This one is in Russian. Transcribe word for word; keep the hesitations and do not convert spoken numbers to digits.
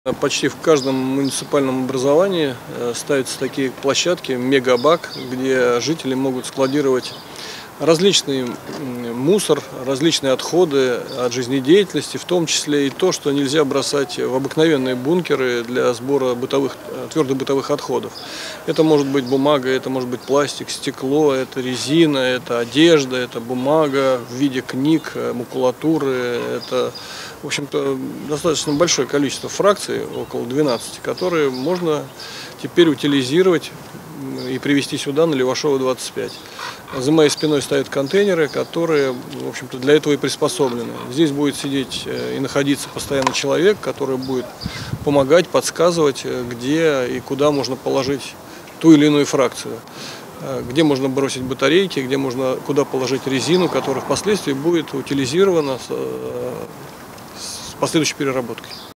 Почти в каждом муниципальном образовании ставятся такие площадки, мегабак, где жители могут складировать различный мусор, различные отходы от жизнедеятельности, в том числе и то, что нельзя бросать в обыкновенные бункеры для сбора бытовых, твердых бытовых отходов. Это может быть бумага, это может быть пластик, стекло, это резина, это одежда, это бумага в виде книг, макулатуры. Это, в общем-то, достаточно большое количество фракций, около двенадцати, которые можно теперь утилизировать и привезти сюда, на Левашова, двадцать пять. За моей спиной стоят контейнеры, которые, в общем-то, для этого и приспособлены. Здесь будет сидеть и находиться постоянно человек, который будет помогать, подсказывать, где и куда можно положить ту или иную фракцию. Где можно бросить батарейки, где можно, куда положить резину, которая впоследствии будет утилизирована с последующей переработкой.